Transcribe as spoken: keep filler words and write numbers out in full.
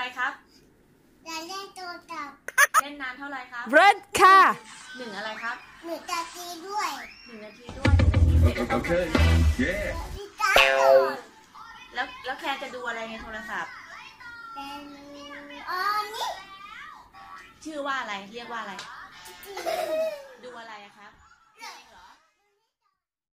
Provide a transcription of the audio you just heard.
อะไรครับจะเล่นตัวกับเล่นนานเท่าไรครับ Red ค่ะหนึ่งอะไรครับหนูจะตีด้วยหนึ่งนาทีด้วยหนึ่งนาทีเสร็จแล้ว Okay. Yeah. พี่ตาก่อนแล้วแล้วแคร์จะดูอะไรในโทรศัพท์เป็นอ๋อนี่ชื่อว่าอะไรเรียกว่าอะไรดูอะไรอะคะ